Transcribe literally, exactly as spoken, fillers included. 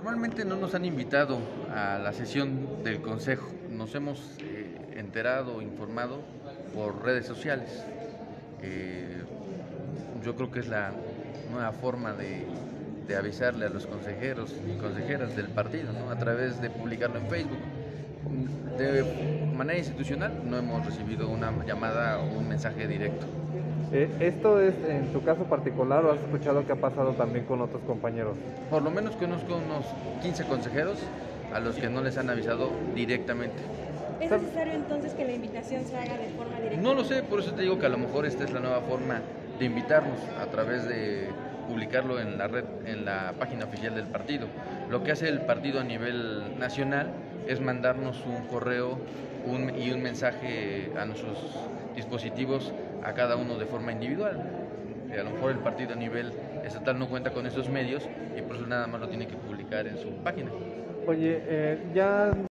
Formalmente no nos han invitado a la sesión del consejo, nos hemos eh, enterado, informado por redes sociales. Eh, yo creo que es la nueva forma de, de avisarle a los consejeros y consejeras del partido, ¿no? A través de publicarlo en Facebook. De manera institucional no hemos recibido una llamada o un mensaje directo. Eh, ¿Esto es en tu caso particular o has escuchado que ha pasado también con otros compañeros? Por lo menos conozco unos quince consejeros a los que no les han avisado directamente. ¿Es necesario entonces que la invitación se haga de forma directa? No lo sé, por eso te digo que a lo mejor esta es la nueva forma de invitarnos a través de publicarlo en la red, en la página oficial del partido. Lo que hace el partido a nivel nacional es mandarnos un correo un, y un mensaje a nuestros dispositivos a cada uno de forma individual. A lo mejor el partido a nivel estatal no cuenta con esos medios y por eso nada más lo tiene que publicar en su página. Oye, eh, ya